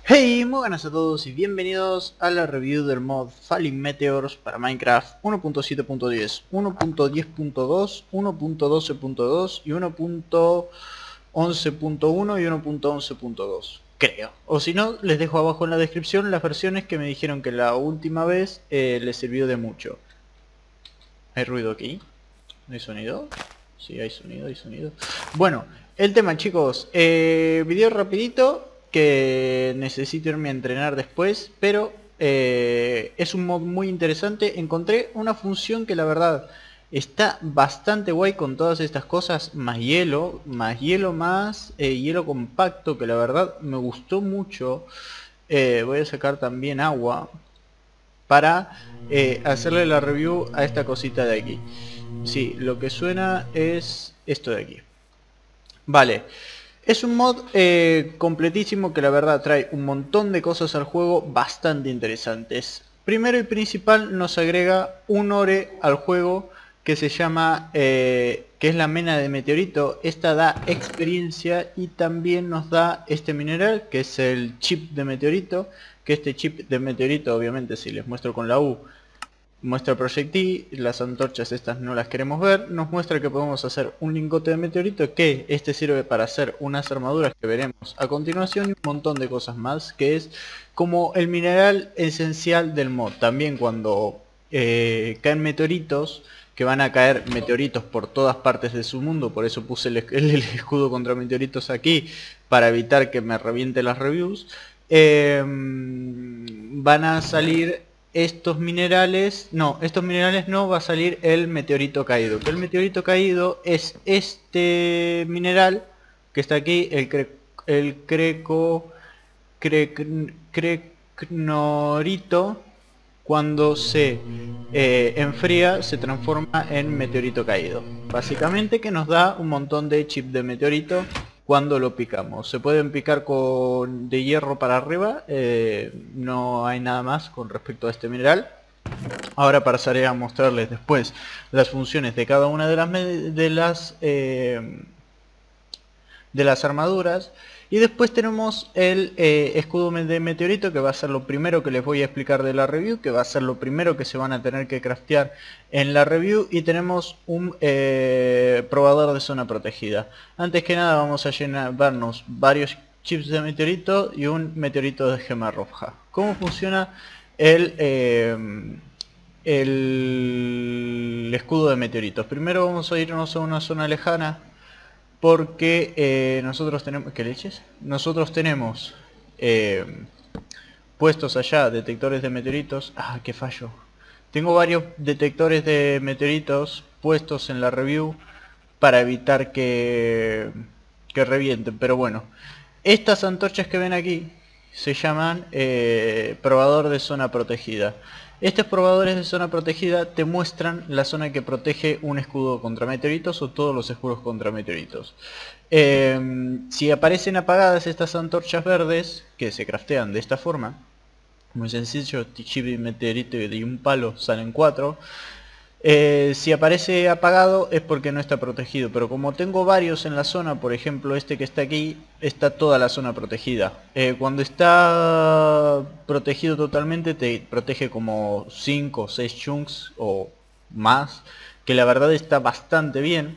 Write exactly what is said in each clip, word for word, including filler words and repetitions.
Hey, muy buenas a todos y bienvenidos a la review del mod Falling Meteors para Minecraft uno punto siete punto diez, uno punto diez punto dos, uno punto doce punto dos y uno punto once punto uno y uno punto once punto dos, creo. O si no, les dejo abajo en la descripción las versiones que me dijeron que la última vez eh, les sirvió de mucho. ¿Hay ruido aquí? ¿No hay sonido? Sí, hay sonido, hay sonido. Bueno, el tema, chicos, eh, video rapidito que necesito irme a entrenar después, pero eh, es un mod muy interesante. Encontré una función que la verdad está bastante guay con todas estas cosas, más hielo, más hielo más eh, hielo compacto, que la verdad me gustó mucho. Eh, voy a sacar también agua para eh, hacerle la review a esta cosita de aquí. Sí, lo que suena es esto de aquí. Vale, es un mod eh, completísimo que la verdad trae un montón de cosas al juego bastante interesantes. Primero y principal nos agrega un ore al juego que se llama, eh, que es la mena de meteorito. Esta da experiencia y también nos da este mineral que es el chip de meteorito. Que este chip de meteorito, obviamente si les muestro con la U, muestra proyectil, las antorchas estas no las queremos ver, nos muestra que podemos hacer un lingote de meteorito, que este sirve para hacer unas armaduras que veremos a continuación y un montón de cosas más, que es como el mineral esencial del mod. También cuando eh, caen meteoritos, que van a caer meteoritos por todas partes de su mundo, por eso puse el, el, el escudo contra meteoritos aquí, para evitar que me reviente las reviews, eh, van a salir estos minerales, no, estos minerales no, va a salir el meteorito caído. Que el meteorito caído es este mineral que está aquí, el cre, el creco, cre, crecnorito. Cuando se eh, enfría se transforma en meteorito caído. Básicamente que nos da un montón de chip de meteorito cuando lo picamos. Se pueden picar con de hierro para arriba, eh, no hay nada más con respecto a este mineral. Ahora pasaré a mostrarles después las funciones de cada una de las de las eh, de las armaduras. Y después tenemos el eh, escudo de meteorito, que va a ser lo primero que les voy a explicar de la review, que va a ser lo primero que se van a tener que craftear en la review. Y tenemos un eh, probador de zona protegida. Antes que nada vamos a llenarnos varios chips de meteorito y un meteorito de gema roja. ¿Cómo funciona el, eh, el escudo de meteoritos? Primero vamos a irnos a una zona lejana, porque eh, nosotros tenemos... ¿Qué leches? Nosotros tenemos eh, puestos allá detectores de meteoritos. Ah, qué fallo. Tengo varios detectores de meteoritos puestos en la review para evitar que, que revienten. Pero bueno, estas antorchas que ven aquí se llaman eh, probador de zona protegida. Estos probadores de zona protegida te muestran la zona que protege un escudo contra meteoritos o todos los escudos contra meteoritos. Eh, si aparecen apagadas estas antorchas verdes, que se craftean de esta forma, muy sencillo, chip de meteorito y de un palo salen cuatro. Eh, si aparece apagado es porque no está protegido, pero como tengo varios en la zona, por ejemplo este que está aquí, está toda la zona protegida. Eh, cuando está protegido totalmente te protege como cinco o seis chunks o más, que la verdad está bastante bien.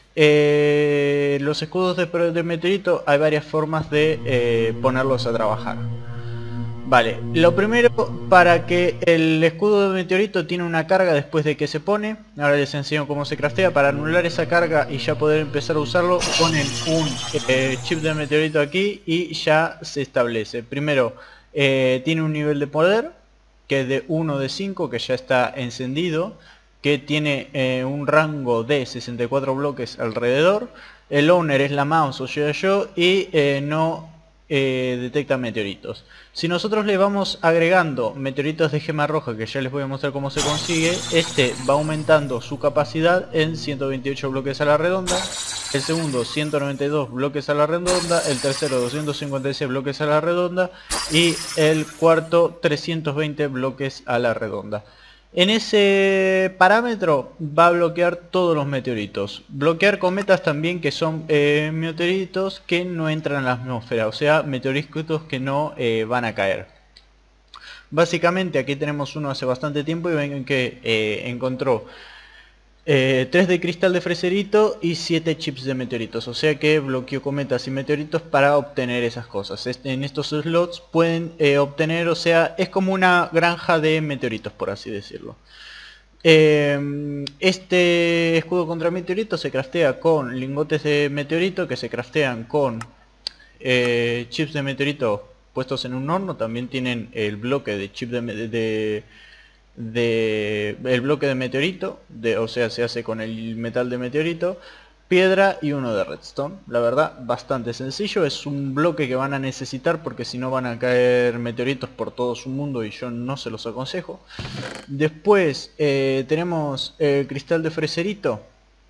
Eh, los escudos de, de meteorito hay varias formas de eh, ponerlos a trabajar. Vale, lo primero, para que el escudo de meteorito tiene una carga después de que se pone. Ahora les enseño cómo se craftea. Para anular esa carga y ya poder empezar a usarlo, ponen un eh, chip de meteorito aquí y ya se establece. Primero, eh, tiene un nivel de poder que es de uno de cinco, que ya está encendido, que tiene eh, un rango de sesenta y cuatro bloques alrededor. El owner es la mouse o yo yo y eh, no eh, detecta meteoritos. Si nosotros le vamos agregando meteoritos de gema roja, que ya les voy a mostrar cómo se consigue, este va aumentando su capacidad en ciento veintiocho bloques a la redonda, el segundo ciento noventa y dos bloques a la redonda, el tercero doscientos cincuenta y seis bloques a la redonda y el cuarto trescientos veinte bloques a la redonda. En ese parámetro va a bloquear todos los meteoritos. Bloquear cometas también, que son eh, meteoritos que no entran a la atmósfera, o sea, meteoritos que no eh, van a caer. Básicamente aquí tenemos uno hace bastante tiempo y ven que eh, encontró eh, tres de cristal de freserito y siete chips de meteoritos, o sea que bloqueó cometas y meteoritos para obtener esas cosas. Este, en estos slots pueden eh, obtener, o sea, es como una granja de meteoritos, por así decirlo. Eh, este escudo contra meteoritos se craftea con lingotes de meteorito que se craftean con eh, chips de meteorito puestos en un horno. También tienen el bloque de chip de, de de el bloque de meteorito, de, o sea, se hace con el metal de meteorito, piedra y uno de redstone. La verdad, bastante sencillo. Es un bloque que van a necesitar porque si no van a caer meteoritos por todo su mundo y yo no se los aconsejo. Después eh, tenemos el cristal de freserito,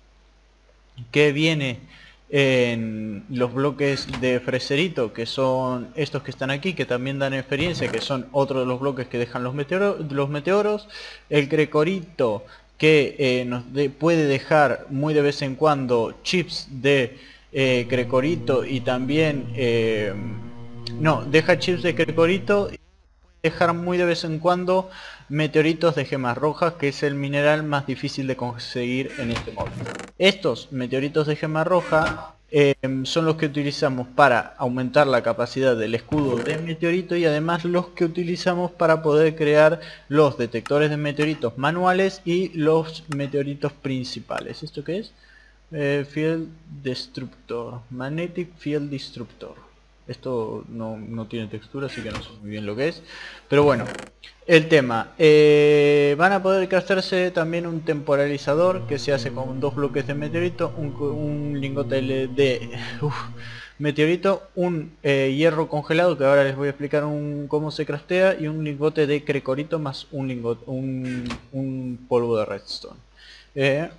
que viene en los bloques de freserito, que son estos que están aquí, que también dan experiencia, que son otro de los bloques que dejan los, meteoro, los meteoros. El crecorito, que eh, nos de, puede dejar muy de vez en cuando chips de eh, crecorito y también eh, no, deja chips de crecorito y dejar muy de vez en cuando meteoritos de gemas rojas, que es el mineral más difícil de conseguir en este modo. Estos meteoritos de gema roja eh, son los que utilizamos para aumentar la capacidad del escudo de meteorito y además los que utilizamos para poder crear los detectores de meteoritos manuales y los meteoritos principales. ¿Esto qué es? Eh, Field Destructor, Magnetic Field Destructor. Esto no, no tiene textura, así que no sé muy bien lo que es. Pero bueno, el tema. Eh, van a poder craftarse también un temporalizador que se hace con dos bloques de meteorito, un, un lingote de uf, meteorito, un eh, hierro congelado, que ahora les voy a explicar un, cómo se craftea, y un lingote de crecorito más un, lingote, un, un polvo de redstone. Eh,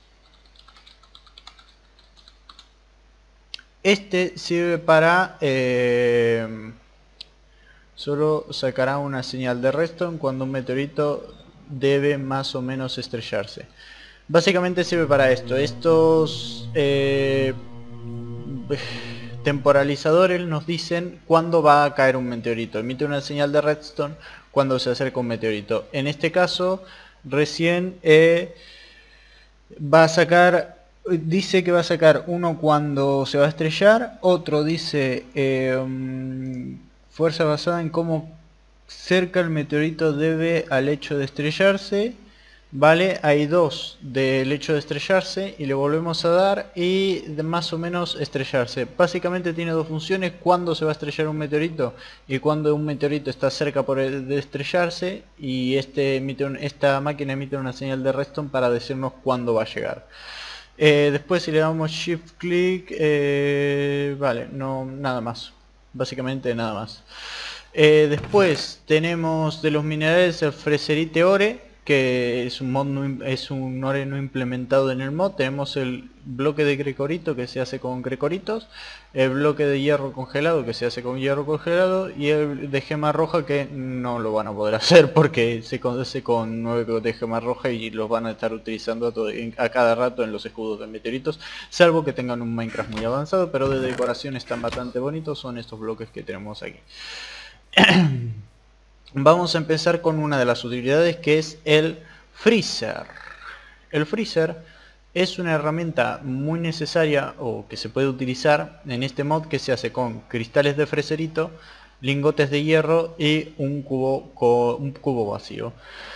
Este sirve para... Eh, solo sacará una señal de redstone cuando un meteorito debe más o menos estrellarse. Básicamente sirve para esto. Estos eh, temporalizadores nos dicen cuándo va a caer un meteorito. Emite una señal de redstone cuando se acerca un meteorito. En este caso, recién eh, va a sacar... Dice que va a sacar uno cuando se va a estrellar, otro dice eh, fuerza basada en cómo cerca el meteorito debe al hecho de estrellarse. Vale, hay dos del hecho de estrellarse y le volvemos a dar y de más o menos estrellarse. Básicamente tiene dos funciones: cuando se va a estrellar un meteorito y cuando un meteorito está cerca por el de estrellarse, y este emite un, esta máquina emite una señal de redstone para decirnos cuándo va a llegar. Eh, después si le damos shift click, eh, vale, no, nada más, básicamente nada más. Eh, después tenemos de los minerales el freserite ore, que es un mod no, es un ore no implementado en el mod. Tenemos el bloque de crecorito que se hace con crecoritos, el bloque de hierro congelado que se hace con hierro congelado, y el de gema roja que no lo van a poder hacer porque se hace con nueve de gema roja y los van a estar utilizando a, todo, a cada rato en los escudos de meteoritos, salvo que tengan un Minecraft muy avanzado. Pero de decoración están bastante bonitos, son estos bloques que tenemos aquí. Vamos a empezar con una de las utilidades, que es el freezer. El freezer es una herramienta muy necesaria, o que se puede utilizar en este mod, que se hace con cristales de freserito, lingotes de hierro y un cubo, con, un cubo vacío.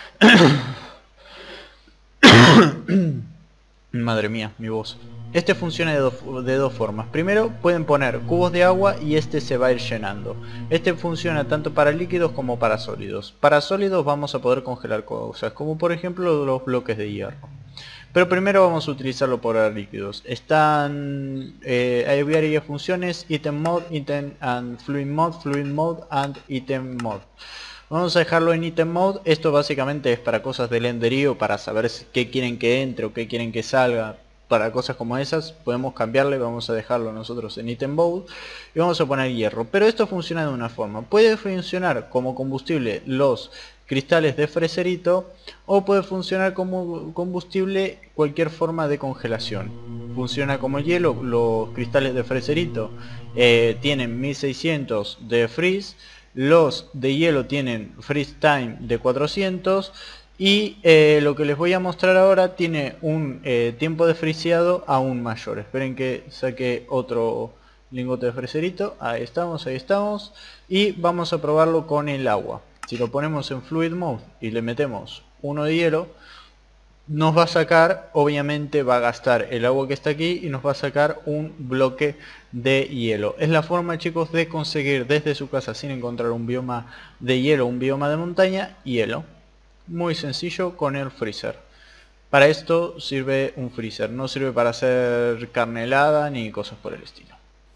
Madre mía, mi voz. Este funciona de, do, de dos formas. Primero, pueden poner cubos de agua y este se va a ir llenando. Este funciona tanto para líquidos como para sólidos. Para sólidos vamos a poder congelar cosas, como por ejemplo los bloques de hierro. Pero primero vamos a utilizarlo para líquidos. Están eh, hay varias funciones: item mode, item and fluid mode, fluid mode and item mode. Vamos a dejarlo en item mode. Esto básicamente es para cosas del enderío, para saber qué quieren que entre o qué quieren que salga. Para cosas como esas podemos cambiarle, vamos a dejarlo nosotros en item mode y vamos a poner hierro. Pero esto funciona de una forma: puede funcionar como combustible los cristales de freserito, o puede funcionar como combustible cualquier forma de congelación. Funciona como hielo. Los cristales de freserito eh, tienen mil seiscientos de freeze, los de hielo tienen freeze time de cuatrocientos, y eh, lo que les voy a mostrar ahora tiene un eh, tiempo de friseado aún mayor. Esperen que saque otro lingote de freserito. Ahí estamos, ahí estamos. Y vamos a probarlo con el agua. Si lo ponemos en Fluid Mode y le metemos uno de hielo, nos va a sacar, obviamente va a gastar el agua que está aquí y nos va a sacar un bloque de hielo. Es la forma, chicos, de conseguir desde su casa, sin encontrar un bioma de hielo, un bioma de montaña, hielo. Muy sencillo con el freezer. Para esto sirve un freezer, no sirve para hacer carne helada ni cosas por el estilo.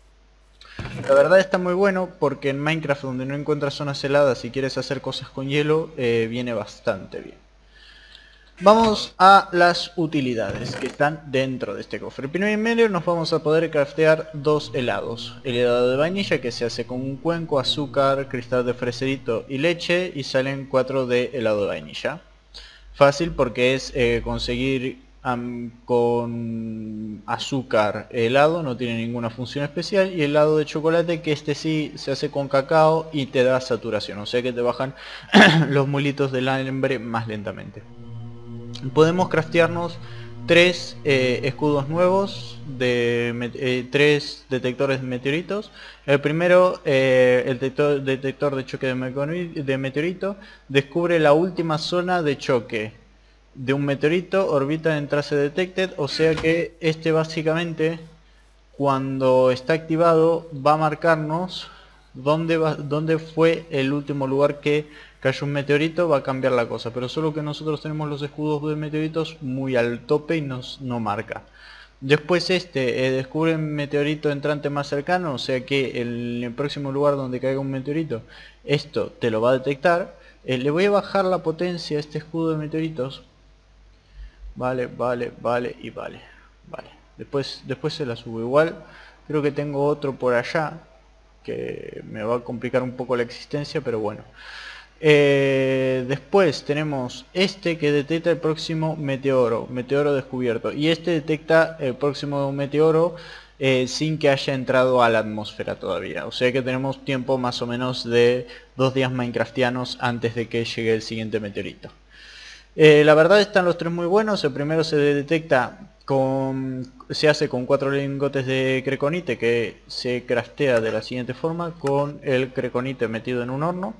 La verdad está muy bueno porque en Minecraft, donde no encuentras zonas heladas y quieres hacer cosas con hielo, eh, viene bastante bien. Vamos a las utilidades que están dentro de este cofre. Primero y medio nos vamos a poder craftear dos helados. El helado de vainilla, que se hace con un cuenco, azúcar, cristal de freserito y leche, y salen cuatro de helado de vainilla. Fácil porque es eh, conseguir um, con azúcar helado, no tiene ninguna función especial, y helado de chocolate, que este sí se hace con cacao y te da saturación, o sea que te bajan los mulitos del hambre más lentamente. Podemos craftearnos tres eh, escudos nuevos de eh, tres detectores de meteoritos. El primero, eh, el detector, detector de choque de, de meteorito, descubre la última zona de choque de un meteorito, orbita en trace detected, o sea que este básicamente, cuando está activado, va a marcarnos dónde, va, dónde fue el último lugar que cayó un meteorito. Va a cambiar la cosa, pero solo que nosotros tenemos los escudos de meteoritos muy al tope y nos no marca. Después este eh, descubre un meteorito entrante más cercano, o sea que el, el próximo lugar donde caiga un meteorito, esto te lo va a detectar. Eh, le voy a bajar la potencia a este escudo de meteoritos. Vale, vale, vale y vale. Vale. Después, después se la subo. Igual creo que tengo otro por allá que me va a complicar un poco la existencia, pero bueno. Eh, después tenemos este que detecta el próximo meteoro, meteoro descubierto, y este detecta el próximo meteoro eh, sin que haya entrado a la atmósfera todavía, o sea que tenemos tiempo más o menos de dos días minecraftianos antes de que llegue el siguiente meteorito. Eh, la verdad están los tres muy buenos. El primero se detecta con, se hace con cuatro lingotes de creconite, que se craftea de la siguiente forma: con el creconite metido en un horno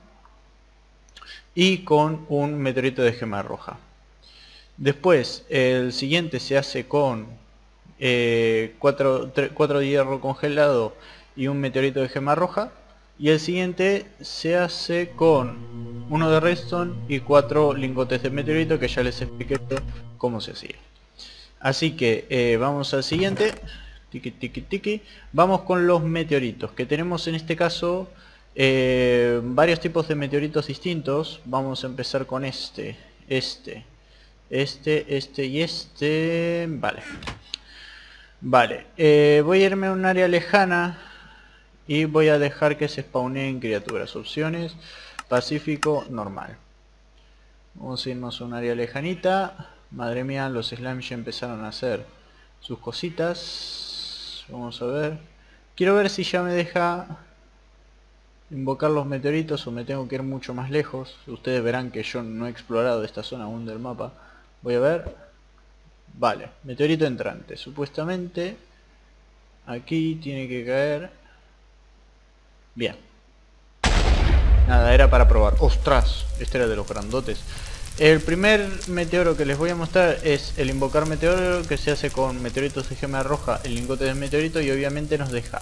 y con un meteorito de gema roja. Después el siguiente se hace con eh, cuatro de hierro congelado y un meteorito de gema roja. Y el siguiente se hace con uno de redstone y cuatro lingotes de meteorito, que ya les expliqué cómo se hacía. Así que eh, vamos al siguiente. Tiki tiki tiki. Vamos con los meteoritos, que tenemos en este caso eh, varios tipos de meteoritos distintos. Vamos a empezar con este, este, este, este y este. Vale. Vale. Eh, voy a irme a un área lejana y voy a dejar que se spawneen criaturas. Opciones: Pacífico, normal. Vamos a irnos a un área lejanita. Madre mía, los slimes ya empezaron a hacer sus cositas. Vamos a ver. Quiero ver si ya me deja invocar los meteoritos o me tengo que ir mucho más lejos. Ustedes verán que yo no he explorado esta zona aún del mapa. Voy a ver. Vale, meteorito entrante. Supuestamente aquí tiene que caer. Bien. Nada, era para probar. ¡Ostras! Este era de los grandotes. El primer meteoro que les voy a mostrar es el invocar meteoro, que se hace con meteoritos de gema roja, el lingote de meteorito, y obviamente nos deja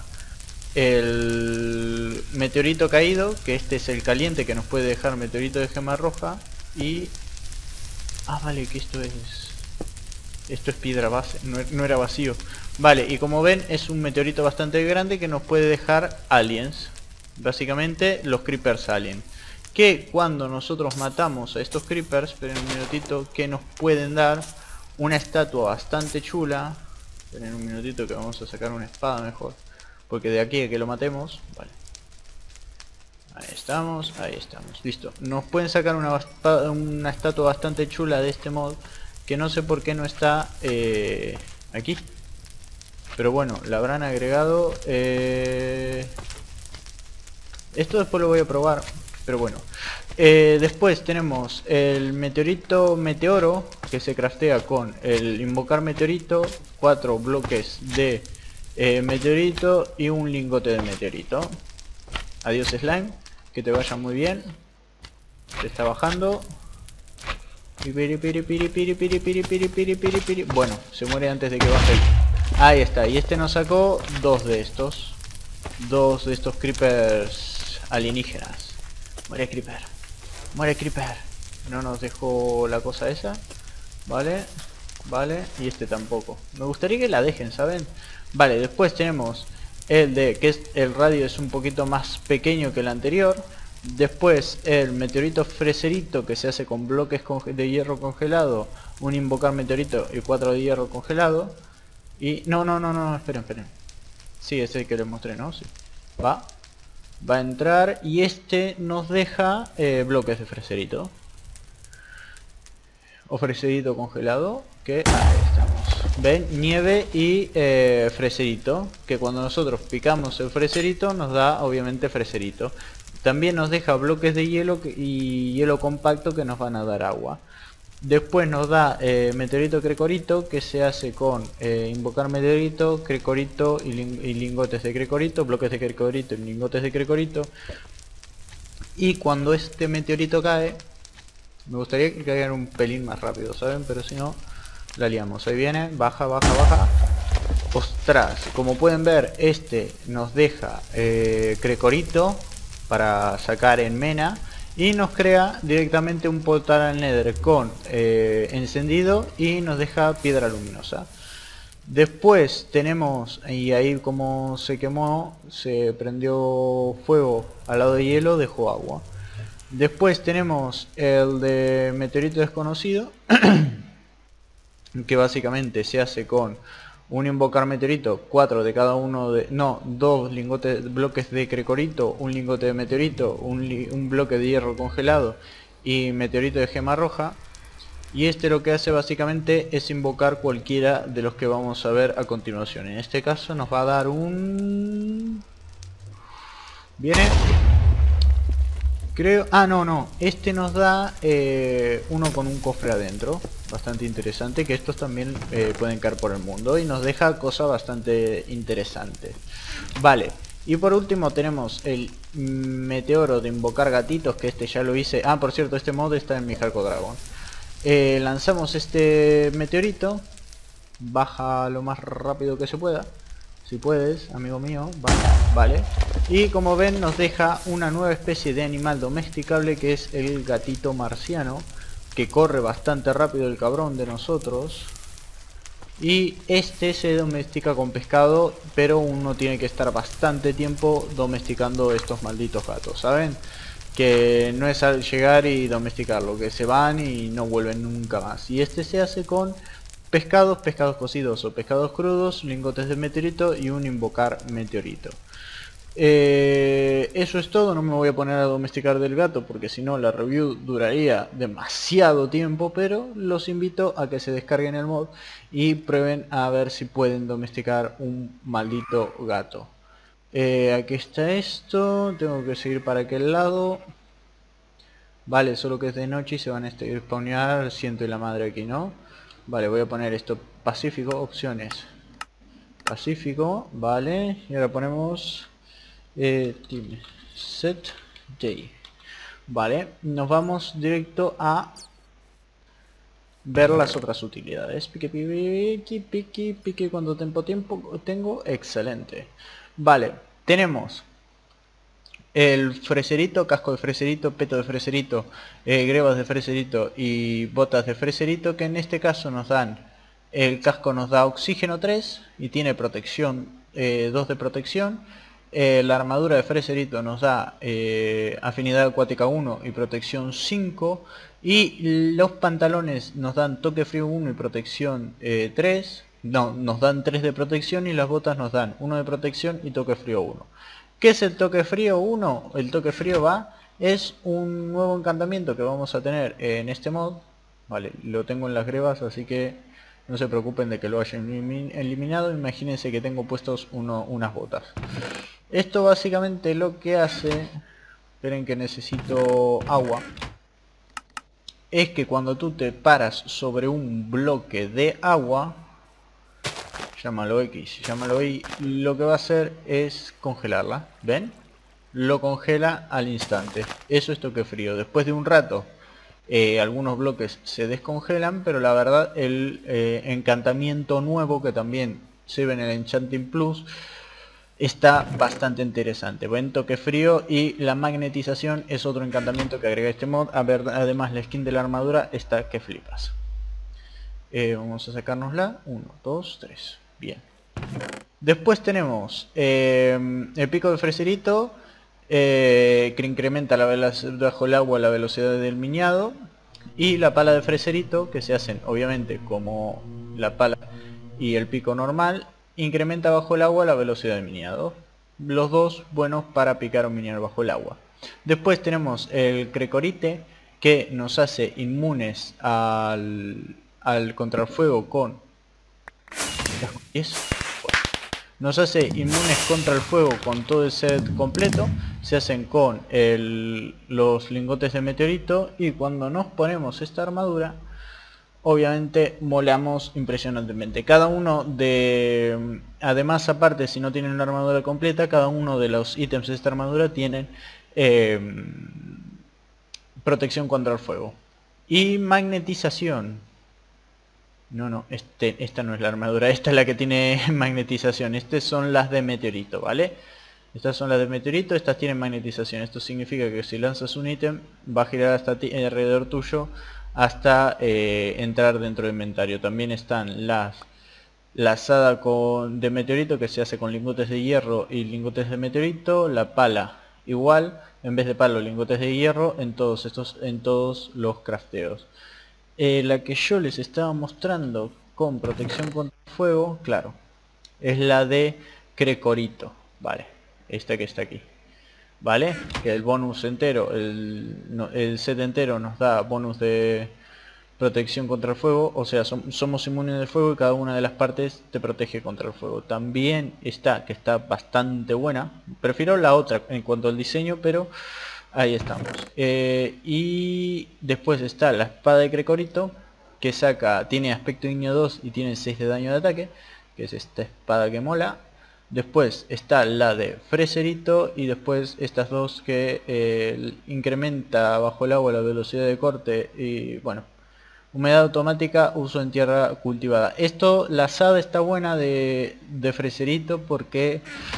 el meteorito caído, que este es el caliente, que nos puede dejar meteorito de gema roja. Y... ah, vale, que esto es... esto es piedra base, no, no era vacío. Vale, y como ven es un meteorito bastante grande que nos puede dejar aliens. Básicamente los creepers alien, que cuando nosotros matamos a estos creepers, esperen un minutito, que nos pueden dar una estatua bastante chula. Esperen un minutito que vamos a sacar una espada mejor, porque de aquí a que lo matemos, vale. Ahí estamos, ahí estamos, listo. Nos pueden sacar una, una estatua bastante chula de este mod, que no sé por qué no está eh, aquí. Pero bueno, la habrán agregado. Eh... Esto después lo voy a probar, pero bueno. Eh, después tenemos el meteorito meteoro, que se craftea con el invocar meteorito, cuatro bloques de eh, meteorito y un lingote de meteorito. Adiós slime, que te vaya muy bien. Te está bajando. Bueno, se muere antes de que baje el... Ahí está, y este nos sacó dos de estos. Dos de estos creepers alienígenas. Muere creeper. Muere creeper. No nos dejó la cosa esa. Vale. Vale. Y este tampoco. Me gustaría que la dejen, ¿saben? Vale, después tenemos el de que es el radio es un poquito más pequeño que el anterior. Después el meteorito freserito, que se hace con bloques de hierro congelado, un invocar meteorito y cuatro de hierro congelado. Y no, no, no, no, esperen, esperen. Sí, ese es el que les mostré, ¿no? Sí. Va. Va a entrar y este nos deja eh, bloques de freserito. O freserito congelado, que ahí estamos. Ven, nieve y eh, freserito, que cuando nosotros picamos el freserito nos da obviamente freserito. También nos deja bloques de hielo y hielo compacto que nos van a dar agua. Después nos da eh, meteorito crecorito, que se hace con eh, invocar meteorito, crecorito y, ling y lingotes de crecorito, bloques de crecorito y lingotes de crecorito. Y cuando este meteorito cae, me gustaría que caigan un pelín más rápido, ¿saben? Pero si no, la liamos. Ahí viene, baja, baja, baja. Ostras, como pueden ver, este nos deja eh, crecorito para sacar en mena. Y nos crea directamente un portal al Nether con eh, encendido y nos deja piedra luminosa. Después tenemos, y ahí como se quemó, se prendió fuego al lado de hielo, dejó agua. Después tenemos el de meteorito desconocido, que básicamente se hace con un invocar meteorito, cuatro de cada uno de... No, dos lingotes, bloques de crecorito, un lingote de meteorito, un, li, un bloque de hierro congelado y meteorito de gema roja. Y este lo que hace básicamente es invocar cualquiera de los que vamos a ver a continuación. En este caso nos va a dar un... Viene... Creo... Ah, no, no. Este nos da eh, uno con un cofre adentro. Bastante interesante. Que estos también eh, pueden caer por el mundo. Y nos deja cosas bastante interesantes. Vale. Y por último tenemos el meteoro de invocar gatitos. Que este ya lo hice. Ah, por cierto, este mod está en mi Hardcore Dragon. Eh, lanzamos este meteorito. Baja lo más rápido que se pueda. Si puedes, amigo mío. Vale, vale. Y como ven nos deja una nueva especie de animal domesticable, que es el gatito marciano, que corre bastante rápido el cabrón de nosotros. Y este se domestica con pescado, pero uno tiene que estar bastante tiempo domesticando estos malditos gatos, ¿saben? Que no es al llegar y domesticarlo, que se van y no vuelven nunca más. Y este se hace con pescados, pescados cocidos o pescados crudos, lingotes de meteorito y un invocar meteorito. Eh, eso es todo. No me voy a poner a domesticar del gato porque si no la review duraría demasiado tiempo, pero los invito a que se descarguen el mod y prueben a ver si pueden domesticar un maldito gato. Eh, aquí está esto. Tengo que seguir para aquel lado. Vale, solo que es de noche y se van a spawnear ciento y la madre aquí, ¿no? Vale, voy a poner esto pacífico, opciones pacífico, vale, y ahora ponemos eh, team set day. Vale, nos vamos directo a ver las otras utilidades. Pique, pique, pique, pique, cuando tiempo tiempo tengo, excelente. Vale, tenemos el freserito, casco de freserito, peto de freserito, eh, grebas de freserito y botas de freserito, que en este caso nos dan, el casco nos da oxígeno tres y tiene protección eh, dos de protección. Eh, la armadura de freserito nos da eh, afinidad acuática uno y protección cinco. Y los pantalones nos dan toque frío uno y protección eh, tres. No, nos dan tres de protección, y las botas nos dan uno de protección y toque frío uno. ¿Qué es el toque frío uno? El toque frío va, es un nuevo encantamiento que vamos a tener en este mod. Vale, lo tengo en las grebas, así que no se preocupen de que lo hayan eliminado. Imagínense que tengo puestos uno, unas botas. Esto básicamente lo que hace, esperen que necesito agua, es que cuando tú te paras sobre un bloque de agua, llámalo X, llámalo Y, lo que va a hacer es congelarla. ¿Ven? Lo congela al instante. Eso es toque frío. Después de un rato, eh, algunos bloques se descongelan, pero la verdad el eh, encantamiento nuevo que también se ve en el Enchanting Plus está bastante interesante. Buen toque frío, y la magnetización es otro encantamiento que agrega este mod. A ver, además la skin de la armadura está que flipas. Eh, vamos a sacárnosla. uno, dos, tres. Bien. Después tenemos eh, el pico de freserito, eh, que incrementa la bajo el agua la velocidad del miñado, y la pala de freserito, que se hacen obviamente como la pala y el pico normal, incrementa bajo el agua la velocidad del miñado. Los dos buenos para picar un miñado bajo el agua. Después tenemos el crecorite, que nos hace inmunes al, al contrafuego con... Nos hace inmunes contra el fuego con todo el set completo. Se hacen con el, los lingotes de meteorito, y cuando nos ponemos esta armadura, obviamente molamos impresionantemente. Cada uno de... Además, aparte, si no tienen una armadura completa, cada uno de los ítems de esta armadura tienen eh, protección contra el fuego. Y magnetización. No, no, este, esta no es la armadura, esta es la que tiene magnetización. Estas son las de meteorito, ¿vale? Estas son las de meteorito, estas tienen magnetización. Esto significa que si lanzas un ítem, va a girar hasta ti, alrededor tuyo, hasta eh, entrar dentro del inventario. También están las la asada con, de meteorito, que se hace con lingotes de hierro y lingotes de meteorito. La pala igual, en vez de palo, lingotes de hierro en todos estos, en todos los crafteos. Eh, la que yo les estaba mostrando con protección contra el fuego, claro, es la de crecorito, vale, esta que está aquí, vale, que el bonus entero, el, no, el set entero nos da bonus de protección contra el fuego, o sea, som, somos inmunes del fuego y cada una de las partes te protege contra el fuego. También está, que está bastante buena, prefiero la otra en cuanto al diseño, pero ahí estamos. Eh, y después está la espada de crecorito, que saca, tiene aspecto ignio dos y tiene seis de daño de ataque, que es esta espada que mola. Después está la de freserito, y después estas dos que eh, incrementa bajo el agua la velocidad de corte y bueno, humedad automática, uso en tierra cultivada. Esto, la asada está buena de, de freserito porque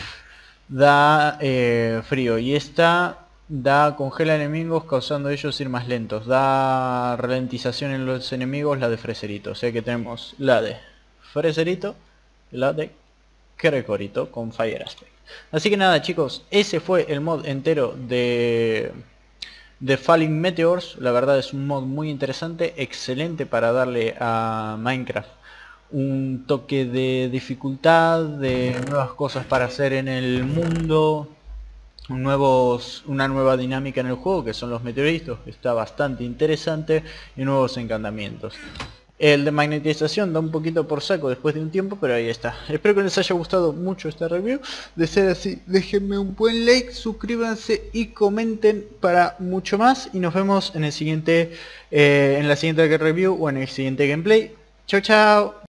da eh, frío, y esta da congela enemigos causando ellos ir más lentos. Da ralentización en los enemigos la de freserito. O sea que tenemos la de freserito y la de crecorito con Fire Aspect. Así que nada, chicos, ese fue el mod entero de de Falling Meteors. La verdad es un mod muy interesante, excelente para darle a Minecraft un toque de dificultad, de nuevas cosas para hacer en el mundo, nuevos, una nueva dinámica en el juego, que son los meteoritos, que está bastante interesante, y nuevos encantamientos. El de magnetización da un poquito por saco después de un tiempo, pero ahí está. Espero que les haya gustado mucho esta review. De ser así, déjenme un buen like, suscríbanse y comenten para mucho más, y nos vemos en el siguiente eh, en la siguiente review o en el siguiente gameplay. Chao, chao.